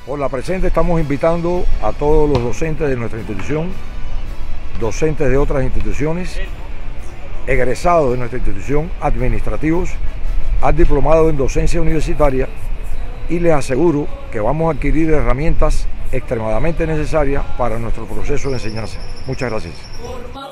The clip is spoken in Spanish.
Por la presente estamos invitando a todos los docentes de nuestra institución, docentes de otras instituciones, egresados de nuestra institución, administrativos, al diplomado en docencia universitaria, y les aseguro que vamos a adquirir herramientas extremadamente necesarias para nuestro proceso de enseñanza. Muchas gracias.